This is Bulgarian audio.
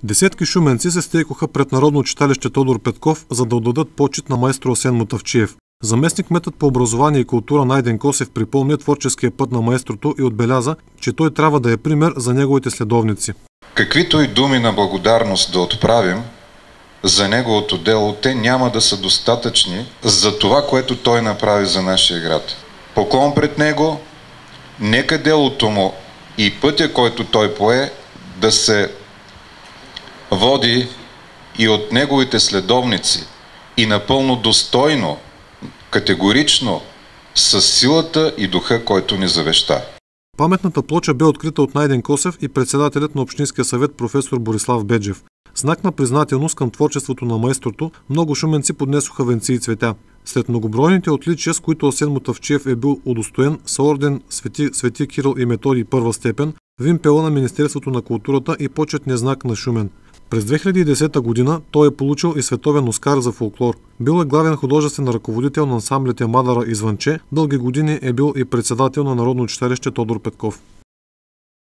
Десетки шуменци се стейкоха пред Народно читалище Тодор Петков, за да отдадат почит на маестро Асен Мутафчиев. Заместник-кметът по образование и култура Найден Косев припомня творческия път на маестрото и отбеляза, че той трябва да е пример за неговите следовници. Каквито и думи на благодарност да отправим за неговото дело, те няма да са достатъчни за това, което той направи за нашия град. Поклон пред него, нека делото му и пътя, който той пое, да се води и от неговите следовници и напълно достойно, категорично, с силата и духа, който ни завеща. Паметната плоча бе открита от Найден Косев и председателят на Общинския съвет професор Борислав Беджев. Знак на признателност към творчеството на маестрото, много шуменци поднесоха венци и цветя. След многобройните отличия, с които Асен Мутафчиев е бил удостоен с орден Свети Кирил и Методий първа степен, вимпела на Министерството на културата и почетния знак на Шумен. През 2010 година той е получил и световен Оскар за фолклор. Бил е главен художествен ръководител на ансамблите Мадара и Звънче, дълги години е бил и председател на Народно читалище Тодор Петков.